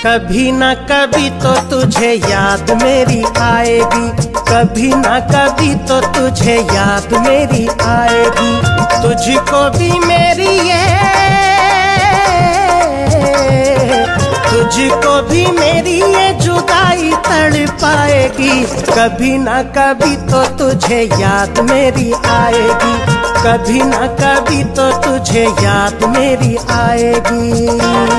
कभी ना कभी तो तुझे याद मेरी आएगी, कभी ना कभी तो तुझे याद मेरी आएगी। तुझको भी मेरी ये, तुझको भी मेरी ये जुदाई तड़पाएगी। कभी ना कभी तो तुझे याद मेरी आएगी, कभी ना कभी तो तुझे याद मेरी आएगी।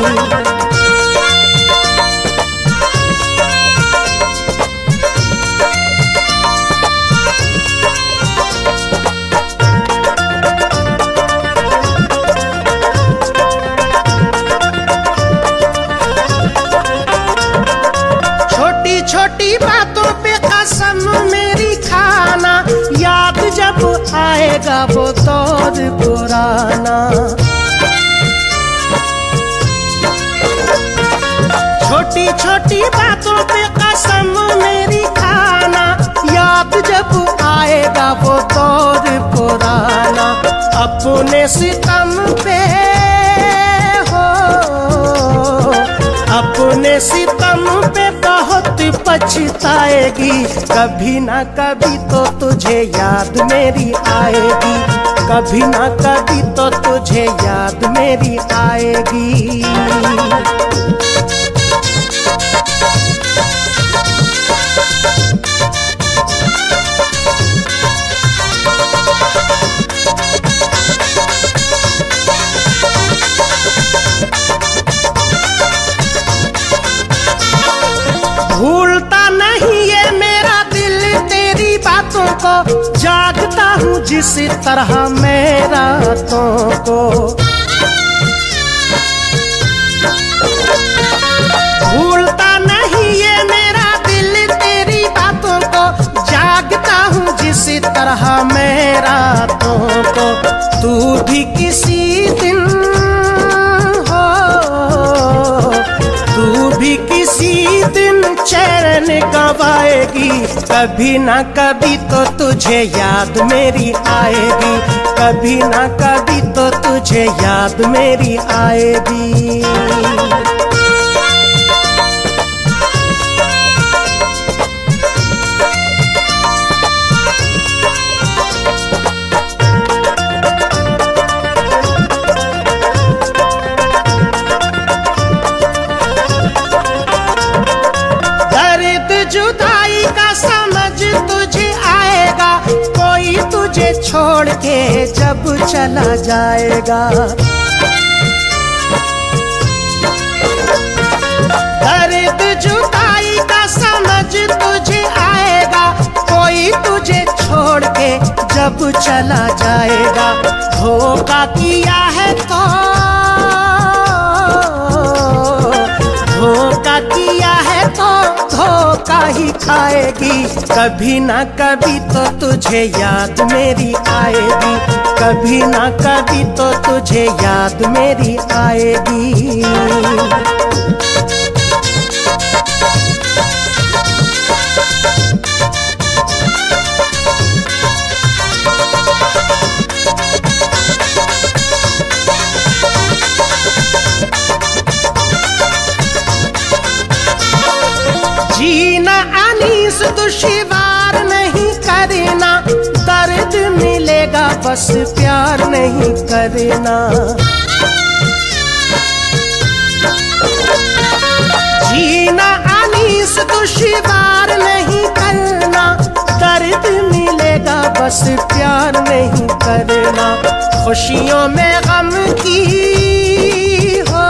छोटी बातों पे कसम मेरी खाना, याद जब आएगा वो दौर पुराना। छोटी छोटी बातों पे कसम मेरी खाना, याद जब आएगा वो दौर पुराना। अपने सितम पे हो, अपने सितम पे बहुत पछताएगी। कभी ना कभी तो तुझे याद मेरी आएगी, कभी ना कभी तो तुझे याद मेरी आएगी। भूलता नहीं ये मेरा दिल तेरी बातों को, जागता हूँ जिस तरह मैं रातों को। भूलता नहीं ये मेरा दिल तेरी बातों को, जागता हूँ जिस तरह मैं रातों को। तू भी किसी दिन हो, तू भी किसी दिन चैन गवाएगी। कभी ना कभी तो तुझे याद मेरी आएगी, कभी ना कभी तो तुझे याद मेरी आएगी। जुदाई का समझ तुझे आएगा, कोई तुझे छोड़ के जब चला जाएगा। दर्द जुदाई का समझ तुझे आएगा, कोई तुझे छोड़ के जब चला जाएगा। धोखा किया है तो, धोखा किया है तो धोखा ही खाएगी। कभी ना कभी तो तुझे याद मेरी आएगी, कभी ना कभी तो तुझे याद मेरी आएगी। जीना अनीस दुश्वार नहीं करना, दर्द मिलेगा बस प्यार नहीं करना। जीना अनीस दुश्वार नहीं करना, दर्द मिलेगा बस प्यार नहीं करना। खुशियों में गम की हो,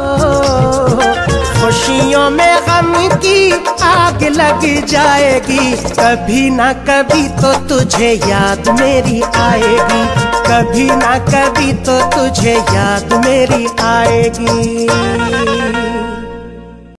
खुशियों में गम की आग लग जाएगी। कभी ना कभी तो तुझे याद मेरी आएगी, कभी ना कभी तो तुझे याद मेरी आएगी।